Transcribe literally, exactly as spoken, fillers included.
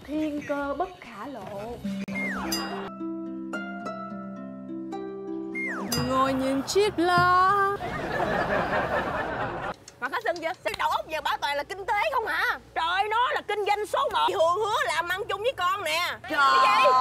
thiên cơ bất khả lộ. Ngồi nhìn chiếc lá. Mà có sưng chưa? Cái đầu óc giờ bảo toàn là kinh tế không hả? Trời, nó là kinh doanh số một. Hường hứa làm ăn chung với con nè. Trời